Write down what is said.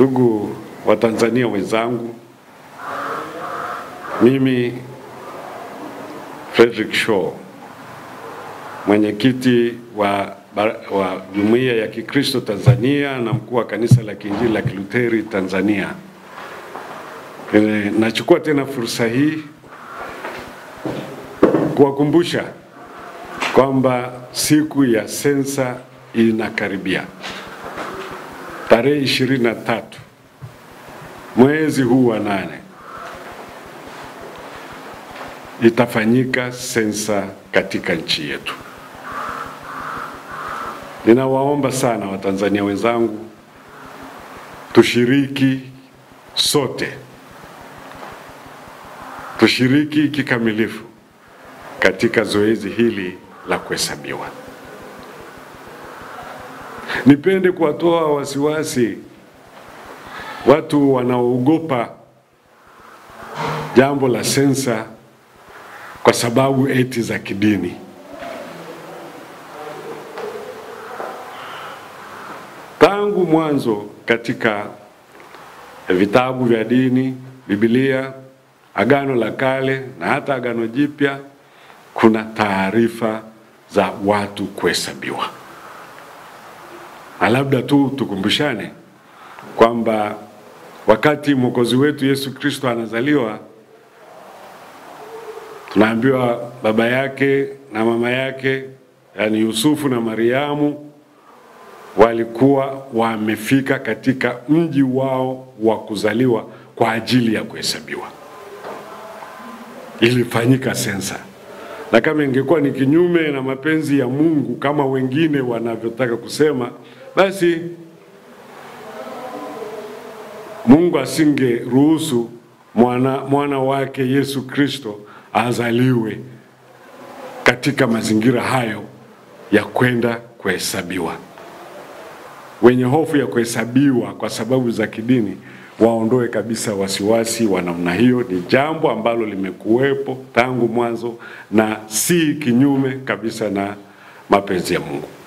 Ndugu Watanzania wenzangu, mimi Frederick Shoo, mwenyekiti wa Jumuiya ya Kikristo Tanzania na mkuu wa Kanisa la Kiinjili la Kilutheri Tanzania, nachukua tena fursa hii kuwakumbusha kwamba siku ya sensa inakaribia. Tarehe 23 mwezi huu wa 8 itafanyika sensa katika nchi yetu. Ninawaomba sana Watanzania wenzangu, tushiriki sote, tushiriki kikamilifu katika zoezi hili la kuhesabiwa. Nipende kuwatoa wasiwasi watu wanaoogopa jambo la sensa kwa sababu eti za kidini. Tangu mwanzo katika vitabu vya dini, Biblia, Agano la Kale na hata Agano Jipya, kuna taarifa za watu kuhesabiwa. Na labda tu tukumbushane kwamba wakati Mwokozi wetu Yesu Kristo anazaliwa, tunaambiwa baba yake na mama yake, yani Yusufu na Mariamu, walikuwa wamefika katika mji wao wa kuzaliwa kwa ajili ya kuhesabiwa. Ilifanyika sensa. Na kama ingekuwa ni kinyume na mapenzi ya Mungu kama wengine wanavyotaka kusema, basi Mungu asingeruhusu mwana wake Yesu Kristo azaliwe katika mazingira hayo ya kwenda kuhesabiwa. Wenye hofu ya kuhesabiwa kwa sababu za kidini waondoe kabisa wasiwasi wa namna hiyo. Ni jambo ambalo limekuwepo tangu mwanzo na si kinyume kabisa na mapenzi ya Mungu.